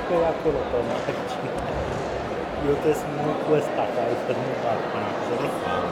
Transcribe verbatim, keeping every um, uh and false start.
că e acolo pe margine. Eu trebuie să mă cu ăsta, că altfel nu bag până, înțeleg?